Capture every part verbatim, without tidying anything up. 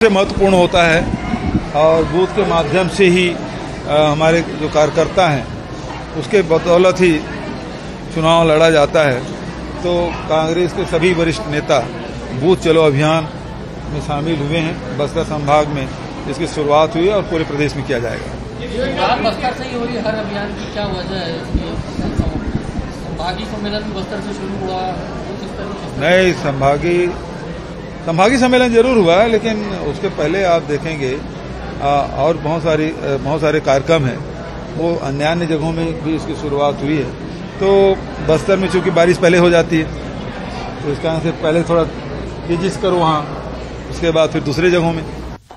सबसे महत्वपूर्ण होता है और बूथ के माध्यम से ही हमारे जो कार्यकर्ता हैं उसके बदौलत ही चुनाव लड़ा जाता है। तो कांग्रेस के सभी वरिष्ठ नेता बूथ चलो अभियान में शामिल हुए हैं। बस्तर संभाग में इसकी शुरुआत हुई है और पूरे प्रदेश में किया जाएगा। बस्तर से ही हो रही हर अभियान की क्या वजह है? संभागीय सम्मेलन बस्तर से शुरू हुआ, नहीं संभागीय संभागीय सम्मेलन जरूर हुआ है, लेकिन उसके पहले आप देखेंगे आ, और बहुत सारी बहुत सारे कार्यक्रम हैं, वो अन्य अन्य जगहों में भी इसकी शुरुआत हुई है। तो बस्तर में चूंकि बारिश पहले हो जाती है तो इस कारण से पहले थोड़ा तेजिस करो वहाँ, उसके बाद फिर दूसरे जगहों में।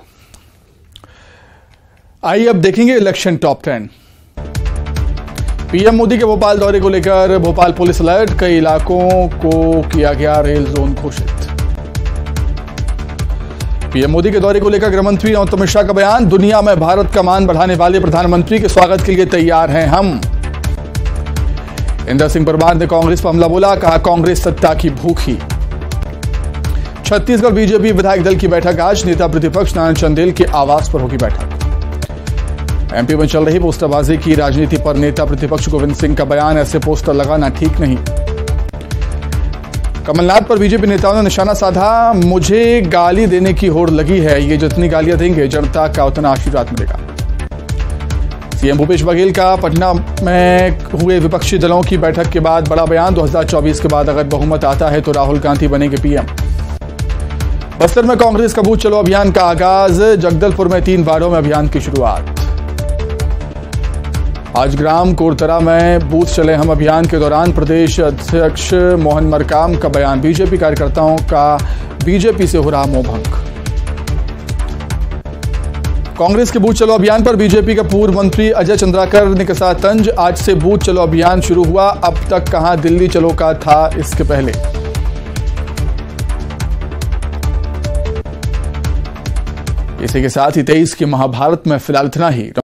आइए अब देखेंगे election top ten. PM Modi के भोपाल दौरे को लेकर भोपाल पुलिस अलर्ट, कई इलाकों को किया गया रेल जोन घोषित। पीएम मोदी के दौरे को लेकर गृह मंत्री अमित शाह का बयान, दुनिया में भारत का मान बढ़ाने वाले प्रधानमंत्री के स्वागत के लिए तैयार हैं हम। इंदर सिंह परमार ने कांग्रेस पर हमला बोला, कहा कांग्रेस सत्ता की भूखी। छत्तीसगढ़ बीजेपी विधायक दल की बैठक आज, नेता प्रतिपक्ष नारायण चंदेल के आवास पर होगी बैठक। एमपी में चल रही पोस्टरबाजी की राजनीति पर नेता प्रतिपक्ष गोविंद सिंह का बयान, ऐसे पोस्टर लगाना ठीक नहीं। कमलनाथ पर बीजेपी नेताओं ने निशाना साधा, मुझे गाली देने की होड़ लगी है, ये जितनी गालियां देंगे जनता का उतना आशीर्वाद मिलेगा। सीएम भूपेश बघेल का पटना में हुए विपक्षी दलों की बैठक के बाद बड़ा बयान, दो हज़ार चौबीस के बाद अगर बहुमत आता है तो राहुल गांधी बनेंगे पीएम। बस्तर में कांग्रेस का बूथ चलो अभियान का आगाज, जगदलपुर में तीन वार्डों में अभियान की शुरुआत। आज ग्राम कोरतरा में बूथ चले हम अभियान के दौरान प्रदेश अध्यक्ष मोहन मरकाम का बयान, बीजेपी कार्यकर्ताओं का बीजेपी से हो रहा मोहभंग। कांग्रेस के बूथ चलो अभियान पर बीजेपी का पूर्व मंत्री अजय चंद्राकर ने कसा तंज, आज से बूथ चलो अभियान शुरू हुआ, अब तक कहां दिल्ली चलो का था इसके पहले। इसी के साथ ही तेईस के महाभारत में फिलहाल इतना ही।